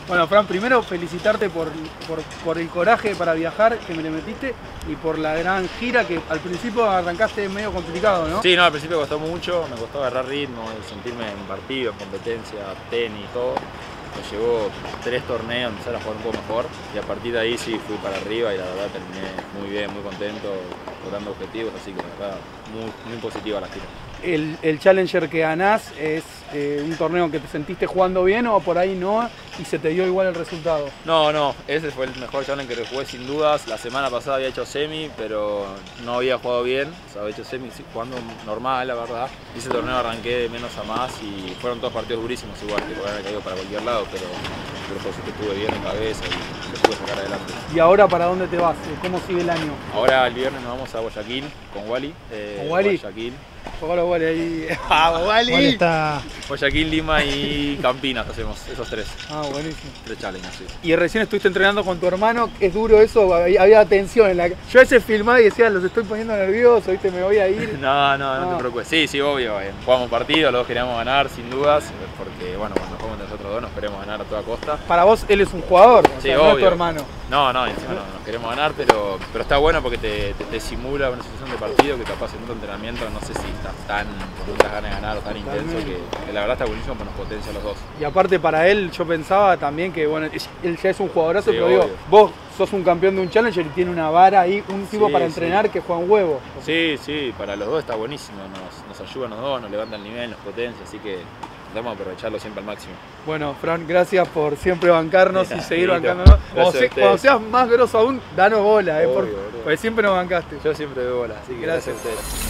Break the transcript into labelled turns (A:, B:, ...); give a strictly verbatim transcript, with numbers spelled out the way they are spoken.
A: Bueno, Fran, primero felicitarte por, por, por el coraje para viajar que me le metiste y por la gran gira que al principio arrancaste medio complicado, ¿no?
B: Sí, no, al principio costó mucho, me costó agarrar ritmo y sentirme en partido, en competencia, tenis, todo. Me llevó tres torneos, empezar a jugar un poco mejor y a partir de ahí sí fui para arriba y la verdad terminé muy bien, muy contento, logrando objetivos, así que la verdad muy, muy positiva la gira.
A: El, el Challenger que ganás es eh, un torneo que te sentiste jugando bien o por ahí no y se te dio igual el resultado.
B: No, no, ese fue el mejor Challenger que jugué sin dudas. La semana pasada había hecho semi, pero no había jugado bien, o sea, había hecho semi jugando normal, la verdad. Y ese torneo arranqué de menos a más y fueron todos partidos durísimos igual, que podían haber caído para cualquier lado, pero, pero por suerte estuve bien en cabeza y lo pude sacar adelante.
A: ¿Y ahora para dónde te vas? ¿Cómo sigue el año?
B: Ahora el viernes nos vamos a Guayaquil con Wally. Eh,
A: ¿Con Wally?
B: Guayaquil.
A: Hola, Wally, ahí. ¡Ah, Wally!
C: Wally está...
B: Guayaquil, Lima y Campinas hacemos, esos tres.
A: Ah, buenísimo.
B: Tres challenges, sí.
A: Y recién estuviste entrenando con tu hermano, ¿es duro eso? Había, había tensión en la... Yo a veces filmaba y decía, los estoy poniendo nerviosos, ¿viste? Me voy a ir.
B: No, no, no
A: Ah.
B: te preocupes. Sí, sí, obvio. eh, Jugamos partido, los dos queríamos ganar, sin dudas, porque bueno, cuando jugamos entre nosotros dos nos queremos ganar a toda costa.
A: Para vos, él es un jugador, o
B: Sí,
A: sea, no es tu
B: obvio.
A: hermano.
B: No, no, encima no, nos queremos ganar, pero, pero está bueno porque te, te, te simula una situación de partido que capaz en otro entrenamiento no sé si estás tan con muchas ganas de ganar o tan intenso que, que la verdad está buenísimo porque nos potencia a los dos.
A: Y aparte para él, yo pensaba también que, bueno, él ya es un jugadorazo,
B: Sí,
A: pero digo,
B: obvio.
A: vos sos un campeón de un Challenger y tiene una vara ahí, un tipo
B: Sí,
A: para
B: sí.
A: entrenar que juega un huevo.
B: Sí, sí, para los dos está buenísimo, nos, nos ayuda a los dos, nos levanta el nivel, nos potencia, así que tratamos de aprovecharlo siempre al máximo.
A: Bueno, Fran, gracias por siempre bancarnos y seguir
B: Listo.
A: bancándonos. Cuando,
B: Gracias a
A: se-
B: ustedes.
A: cuando seas más grosso aún, danos bola, eh,
B: Obvio,
A: por-
B: boludo.
A: porque siempre nos bancaste.
B: Yo siempre doy bola, así que
A: Gracias.
B: gracias a ustedes.